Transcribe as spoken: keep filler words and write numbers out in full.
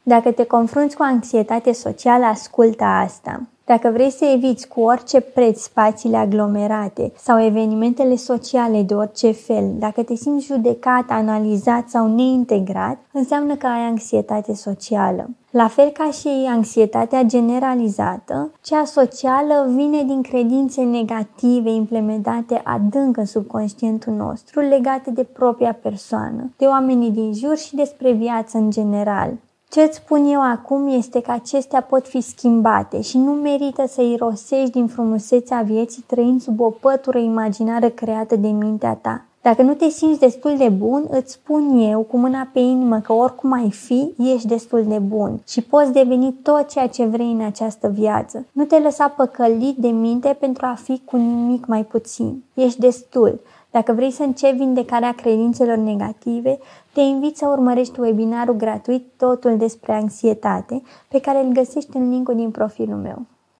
Dacă te confrunți cu anxietate socială, ascultă asta. Dacă vrei să eviți cu orice preț spațiile aglomerate sau evenimentele sociale de orice fel, dacă te simți judecat, analizat sau neintegrat, înseamnă că ai anxietate socială. La fel ca și anxietatea generalizată, cea socială vine din credințe negative implementate adânc în subconștientul nostru, legate de propria persoană, de oamenii din jur și despre viață în general. Ce îți spun eu acum este că acestea pot fi schimbate și nu merită să irosești din frumusețea vieții trăind sub o pătură imaginară creată de mintea ta. Dacă nu te simți destul de bun, îți spun eu cu mâna pe inimă că oricum ai fi, ești destul de bun și poți deveni tot ceea ce vrei în această viață. Nu te lăsa păcălit de minte pentru a fi cu nimic mai puțin. Ești destul. Dacă vrei să începi vindecarea credințelor negative, te invit să urmărești webinarul gratuit Totul despre anxietate, pe care îl găsești în linkul din profilul meu.